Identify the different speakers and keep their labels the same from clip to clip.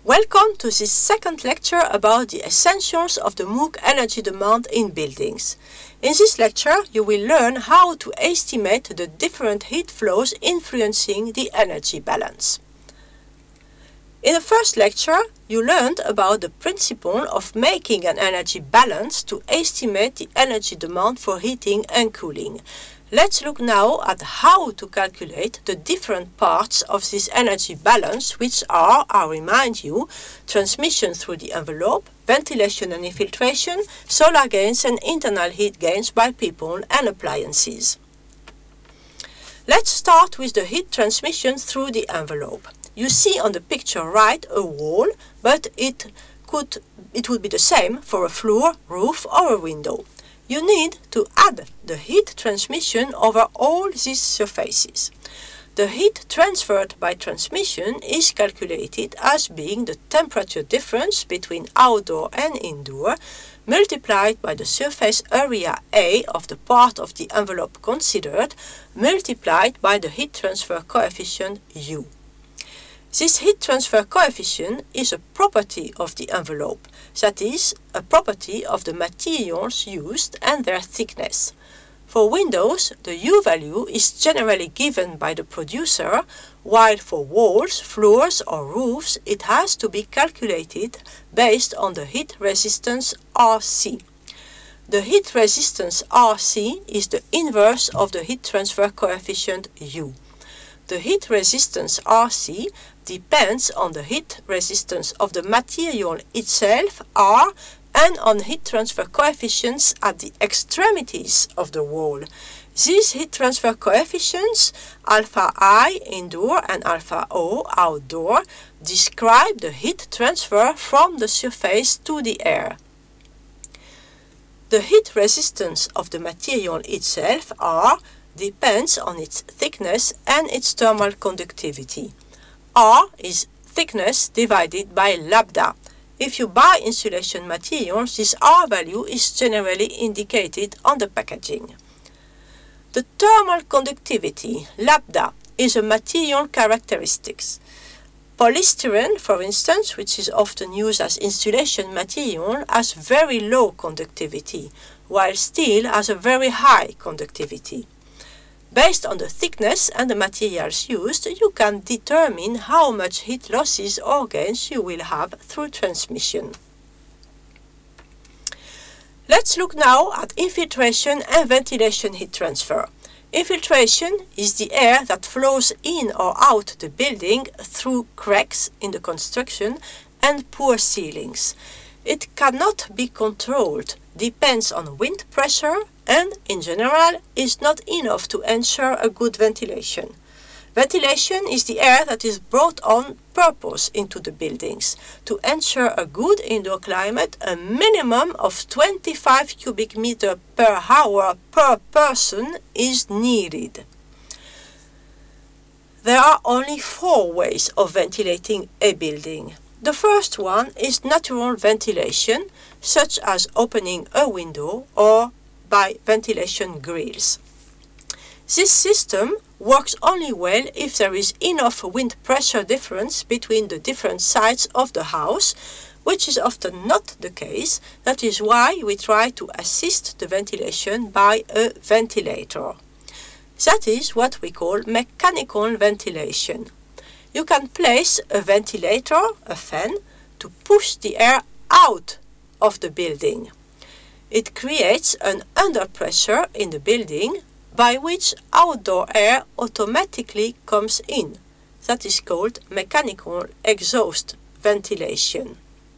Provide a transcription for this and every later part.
Speaker 1: Welcome to this second lecture about the essentials of the Moog energy demand in buildings. In this lecture, you will learn how to estimate the different heat flows influencing the energy balance. In the first lecture, you learned about the principle of making an energy balance to estimate the energy demand for heating and cooling. Let's look now at how to calculate the different parts of this energy balance, which are, I remind you, transmission through the envelope, ventilation and infiltration, solar gains and internal heat gains by people and appliances. Let's start with the heat transmission through the envelope. You see on the picture right a wall, but it would be the same for a floor, roof or a window. You need to add the heat transmission over all these surfaces. The heat transferred by transmission is calculated as being the temperature difference between outdoor and indoor multiplied by the surface area A of the part of the envelope considered multiplied by the heat transfer coefficient U. This heat transfer coefficient is a property of the envelope, that is, a property of the materials used and their thickness. For windows, the U value is generally given by the producer, while for walls, floors or roofs it has to be calculated based on the heat resistance RC. The heat resistance RC is the inverse of the heat transfer coefficient U. The heat resistance RC depends on the heat resistance of the material itself, R, and on heat transfer coefficients at the extremities of the wall. These heat transfer coefficients, alpha I indoor and alpha O outdoor, describe the heat transfer from the surface to the air. The heat resistance of the material itself, R, depends on its thickness and its thermal conductivity. R is thickness divided by lambda. If you buy insulation materials, this R value is generally indicated on the packaging. The thermal conductivity, lambda, is a material characteristic. Polystyrene, for instance, which is often used as insulation material, has very low conductivity, while steel has a very high conductivity. Based on the thickness and the materials used, you can determine how much heat losses or gains you will have through transmission. Let's look now at infiltration and ventilation heat transfer. Infiltration is the air that flows in or out the building through cracks in the construction and poor ceilings. It cannot be controlled, depends on wind pressure, and, in general, is not enough to ensure a good ventilation. Ventilation is the air that is brought on purpose into the buildings. To ensure a good indoor climate, a minimum of 25 cubic meters per hour per person is needed. There are only 4 ways of ventilating a building. The first one is natural ventilation, such as opening a window or by ventilation grills. This system works only well if there is enough wind pressure difference between the different sides of the house, which is often not the case. That is why we try to assist the ventilation by a ventilator. That is what we call mechanical ventilation. You can place a ventilator, a fan, to push the air out of the building. It creates an underpressure in the building by which outdoor air automatically comes in. That is called mechanical exhaust ventilation.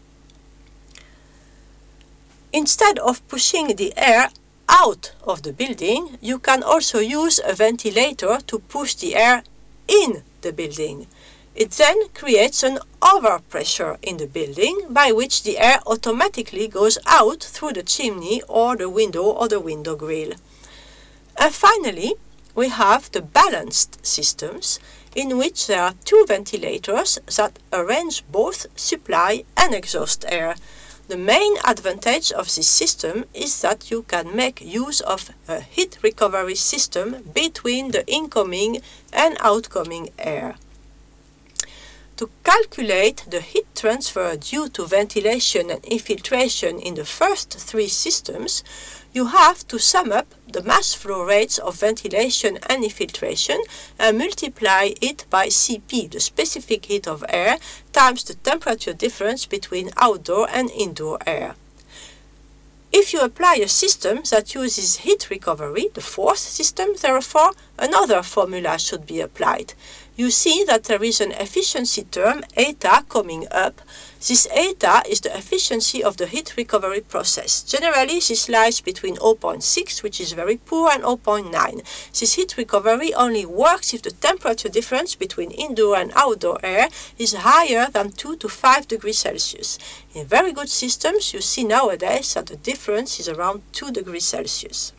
Speaker 1: Instead of pushing the air out of the building, you can also use a ventilator to push the air in the building. It then creates an overpressure in the building by which the air automatically goes out through the chimney or the window grill. And finally, we have the balanced systems in which there are 2 ventilators that arrange both supply and exhaust air. The main advantage of this system is that you can make use of a heat recovery system between the incoming and outgoing air. To calculate the heat transfer due to ventilation and infiltration in the first three systems, you have to sum up the mass flow rates of ventilation and infiltration and multiply it by Cp, the specific heat of air, times the temperature difference between outdoor and indoor air. If you apply a system that uses heat recovery, the fourth system, therefore, another formula should be applied. You see that there is an efficiency term, eta, coming up. This eta is the efficiency of the heat recovery process. Generally, this lies between 0.6, which is very poor, and 0.9. This heat recovery only works if the temperature difference between indoor and outdoor air is higher than 2 to 5 degrees Celsius. In very good systems, you see nowadays that the difference is around 2 degrees Celsius.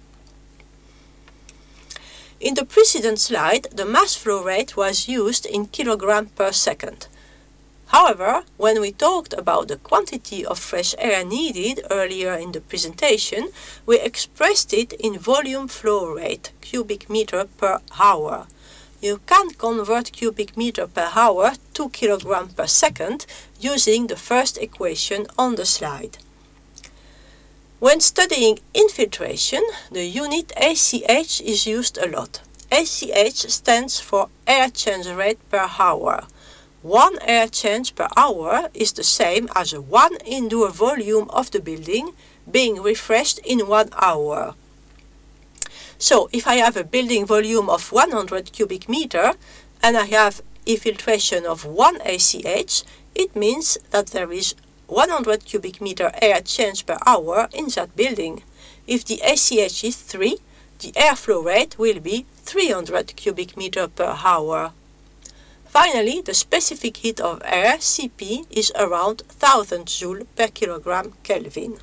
Speaker 1: In the precedent slide, the mass flow rate was used in kilogram per second. However, when we talked about the quantity of fresh air needed earlier in the presentation, we expressed it in volume flow rate, cubic meter per hour. You can convert cubic meter per hour to kilogram per second using the first equation on the slide. When studying infiltration, the unit ACH is used a lot. ACH stands for air change rate per hour. 1 air change per hour is the same as 1 indoor volume of the building being refreshed in 1 hour. So, if I have a building volume of 100 cubic meter and I have infiltration of 1 ACH, it means that there is 100 cubic meter air change per hour in that building. If the ACH is 3, the airflow rate will be 300 cubic meter per hour. Finally, the specific heat of air, Cp, is around 1000 joule per kilogram Kelvin.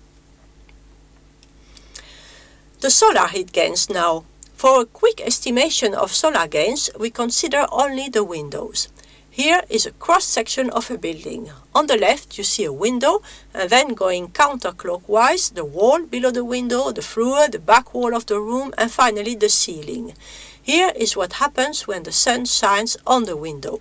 Speaker 1: The solar heat gains now. For a quick estimation of solar gains, we consider only the windows. Here is a cross-section of a building. On the left you see a window, and then going counterclockwise, the wall below the window, the floor, the back wall of the room, and finally the ceiling. Here is what happens when the sun shines on the window.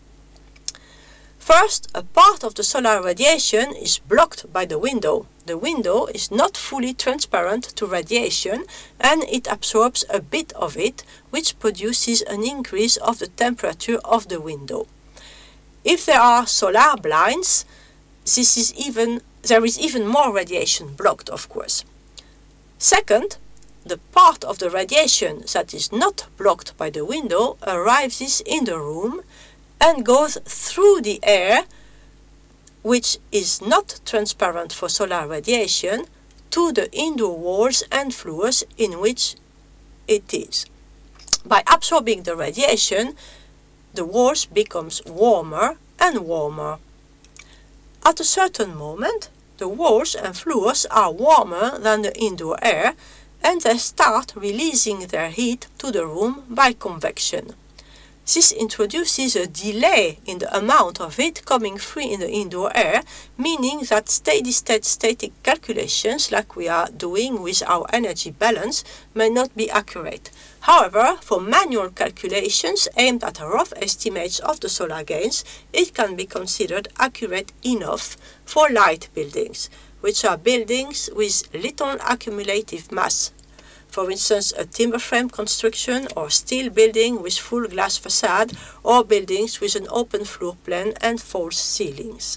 Speaker 1: First, a part of the solar radiation is blocked by the window. The window is not fully transparent to radiation, and it absorbs a bit of it, which produces an increase of the temperature of the window. If there are solar blinds, there is even more radiation blocked, of course. Second, the part of the radiation that is not blocked by the window arrives in the room and goes through the air, which is not transparent for solar radiation, to the indoor walls and floors in which it is. By absorbing the radiation, the walls becomes warmer and warmer. At a certain moment, the walls and floors are warmer than the indoor air, and they start releasing their heat to the room by convection. This introduces a delay in the amount of heat coming free in the indoor air, meaning that steady-state static calculations, like we are doing with our energy balance, may not be accurate. However, for manual calculations aimed at rough estimates of the solar gains, it can be considered accurate enough for light buildings, which are buildings with little accumulative mass. For instance, a timber frame construction or steel building with full glass facade, or buildings with an open floor plan and false ceilings.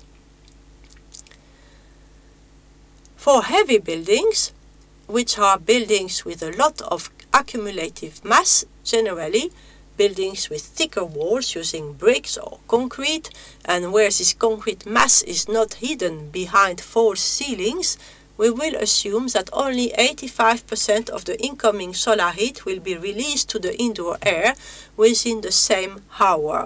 Speaker 1: For heavy buildings, which are buildings with a lot of accumulative mass, generally buildings with thicker walls using bricks or concrete, and where this concrete mass is not hidden behind false ceilings, we will assume that only 85% of the incoming solar heat will be released to the indoor air within the same hour.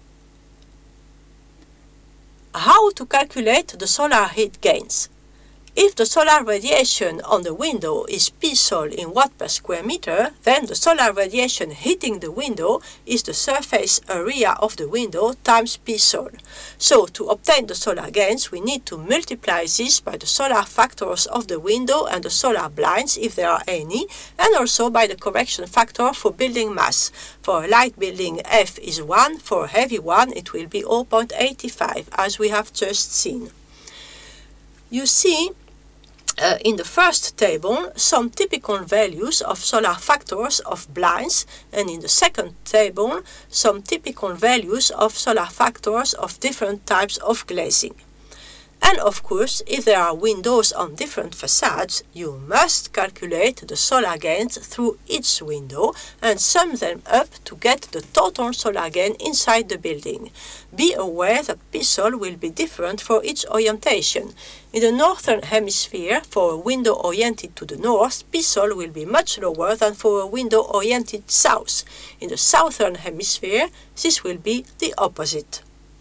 Speaker 1: How to calculate the solar heat gains? If the solar radiation on the window is P sol in watt per square meter, then the solar radiation hitting the window is the surface area of the window times P sol. So to obtain the solar gains, we need to multiply this by the solar factors of the window and the solar blinds, if there are any, and also by the correction factor for building mass. For a light building, F is 1. For a heavy one, it will be 0.85, as we have just seen. You see in the first table some typical values of solar factors of blinds, and in the second table some typical values of solar factors of different types of glazing. And of course, if there are windows on different facades, you must calculate the solar gains through each window and sum them up to get the total solar gain inside the building. Be aware that P sol will be different for each orientation. In the northern hemisphere, for a window oriented to the north, P sol will be much lower than for a window oriented south. In the southern hemisphere, this will be the opposite.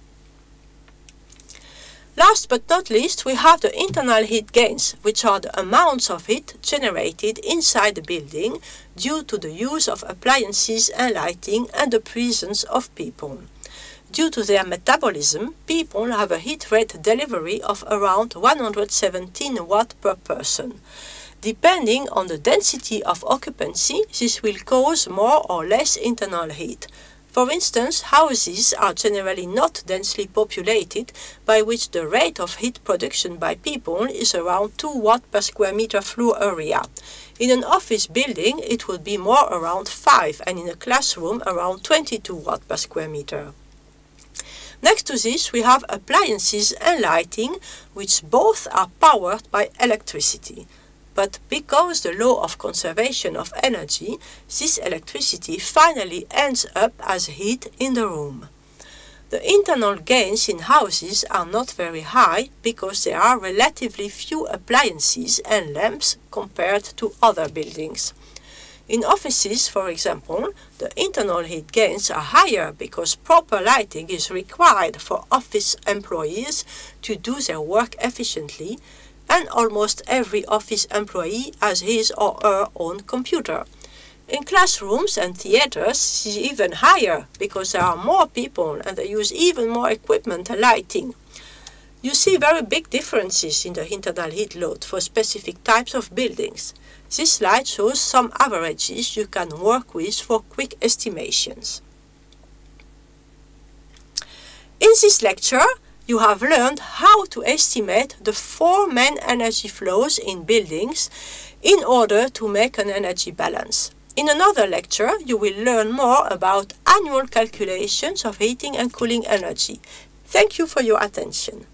Speaker 1: Last but not least, we have the internal heat gains, which are the amounts of heat generated inside the building due to the use of appliances and lighting and the presence of people. Due to their metabolism, people have a heat rate delivery of around 117 watts per person. Depending on the density of occupancy, this will cause more or less internal heat. For instance, houses are generally not densely populated, by which the rate of heat production by people is around 2 watts per square meter floor area. In an office building, it would be more around 5, and in a classroom around 22 watts per square meter. Next to this, we have appliances and lighting, which both are powered by electricity. But because the law of conservation of energy, this electricity finally ends up as heat in the room. The internal gains in houses are not very high because there are relatively few appliances and lamps compared to other buildings. In offices, for example, the internal heat gains are higher because proper lighting is required for office employees to do their work efficiently, and almost every office employee has his or her own computer. In classrooms and theaters, this is even higher because there are more people and they use even more equipment and lighting. You see very big differences in the internal heat load for specific types of buildings. This slide shows some averages you can work with for quick estimations. In this lecture, you have learned how to estimate the 4 main energy flows in buildings in order to make an energy balance. In another lecture, you will learn more about annual calculations of heating and cooling energy. Thank you for your attention.